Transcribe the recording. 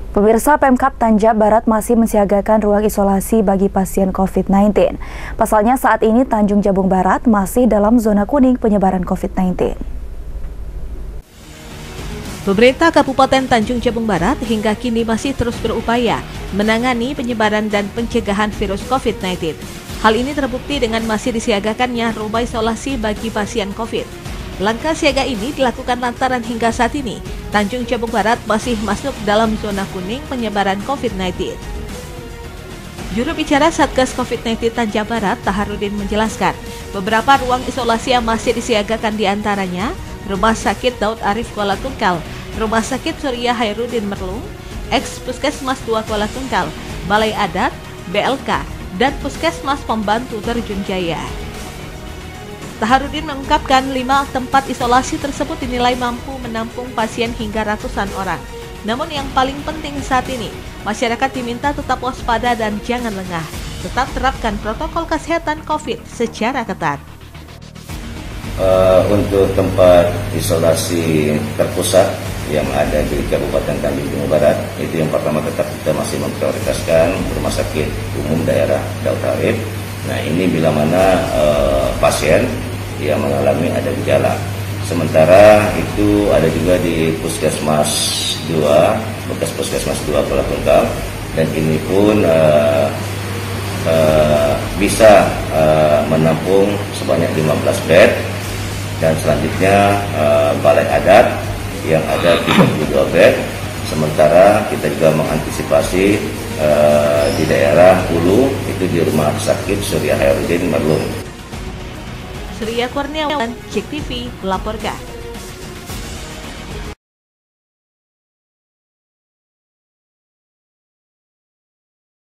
Pemirsa, Pemkab Tanja Barat masih mensiagakan ruang isolasi bagi pasien COVID-19. Pasalnya saat ini Tanjung Jabung Barat masih dalam zona kuning penyebaran COVID-19. Pemerintah Kabupaten Tanjung Jabung Barat hingga kini masih terus berupaya menangani penyebaran dan pencegahan virus COVID-19. Hal ini terbukti dengan masih disiagakannya rumah isolasi bagi pasien COVID. Langkah siaga ini dilakukan lantaran hingga saat ini Tanjung Jabung Barat masih masuk dalam zona kuning penyebaran COVID-19. Juru bicara Satgas COVID-19 Tanja Barat, Taharudin, menjelaskan beberapa ruang isolasi yang masih disiagakan diantaranya Rumah Sakit Daud Arif Kuala Tungkal, Rumah Sakit Surya Hairudin Merlung, Puskesmas 2 Kuala Tungkal, Balai Adat, BLK, dan Puskesmas Pembantu Terjun Jaya. Taharudin mengungkapkan 5 tempat isolasi tersebut dinilai mampu menampung pasien hingga ratusan orang. Namun yang paling penting saat ini, masyarakat diminta tetap waspada dan jangan lengah. Tetap terapkan protokol kesehatan COVID secara ketat. Untuk tempat isolasi terpusat yang ada di Kabupaten Tanjung Jabung Barat, itu yang pertama tetap kita masih memprioritaskan Rumah Sakit Umum Daerah Daud Arif. Nah, ini bila mana pasien yang mengalami ada gejala. Sementara itu ada juga di Puskesmas 2, bekas Puskesmas 2 Kuala Tungkal, dan ini pun bisa menampung sebanyak 15 bed, dan selanjutnya Balai Adat yang ada 32 bed. Sementara kita juga mengantisipasi di daerah Hulu, itu di Rumah Sakit Surya Hairudin Merlung. Surya Kurniawan, JEK TV melaporkan.